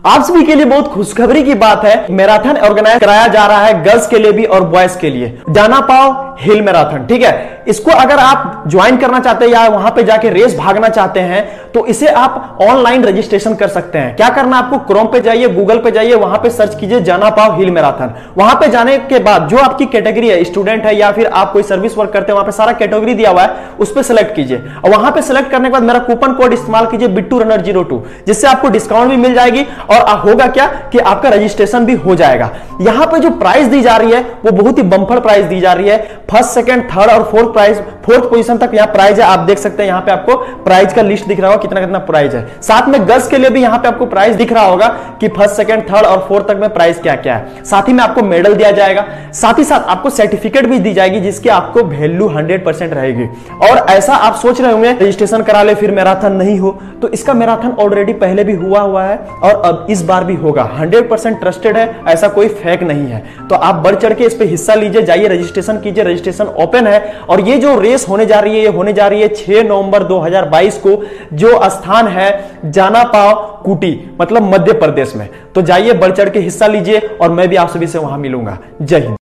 आप सभी के लिए बहुत खुशखबरी की बात है, मैराथन ऑर्गेनाइज कराया जा रहा है गर्ल्स के लिए भी और बॉयज के लिए, जाना पाओ हिल मैराथन। ठीक है, इसको अगर आप ज्वाइन करना चाहते हैं या वहां पे जाके रेस भागना चाहते हैं तो इसे आप ऑनलाइन रजिस्ट्रेशन कर सकते हैं। क्या करना, आपको क्रोम पे जाइए, गूगल पे जाइए, वहां पे सर्च कीजिए जाना पाओ हिल मैराथन। वहां पे जाने के बाद जो आपकी कैटेगरी है, स्टूडेंट है या फिर आप कोई सर्विस वर्क करते हैं, वहां पे सारा कैटेगरी दिया हुआ है, उस पर सिलेक्ट कीजिए और वहां पे सिलेक्ट करने के बाद मेरा कूपन कोड इस्तेमाल कीजिए बिट्टू रनर 02, जिससे आपको डिस्काउंट भी मिल जाएगी और होगा क्या कि आपका रजिस्ट्रेशन भी हो जाएगा। यहां पे जो प्राइस दी जा रही है वो बहुत ही बम्पर प्राइस दी जा रही है। फर्स्ट, सेकंड, थर्ड और फोर्थ पोजीशन तक यहां प्राइस है। आप देख सकते हैं यहां पे आपको प्राइस का लिस्ट दिख रहा होगा, कितना कितना प्राइस है। साथ में गर्ल्स के लिए भी यहां पे आपको प्राइस दिख रहा होगा कि फर्स्ट, सेकंड, थर्ड और फोर्थ तक में प्राइस क्या क्या है। साथ ही में आपको मेडल दिया जाएगा, साथ ही साथ आपको सर्टिफिकेट भी दी जाएगी जिसकी आपको वैल्यू 100% रहेगी। और ऐसा आप सोच रहे होंगे रजिस्ट्रेशन करा ले फिर मैराथन नहीं हो, तो इसका मैराथन ऑलरेडी पहले भी हुआ है और अब इस बार भी होगा। 100% ट्रस्टेड है, ऐसा कोई फेक नहीं है। तो आप बढ़ चढ़ के इस पे हिस्सा लीजिए, जाइए रजिस्ट्रेशन कीजिए, रजिस्ट्रेशन ओपन है। और ये जो रेस होने जा रही है, ये होने जा रही है 6 नवंबर 2022 को, जो स्थान है जाना पाओ कुटी, मतलब मध्य प्रदेश में। तो जाइए बढ़ चढ़ के हिस्सा लीजिए और मैं भी आप सभी से वहां मिलूंगा। जय हिंद।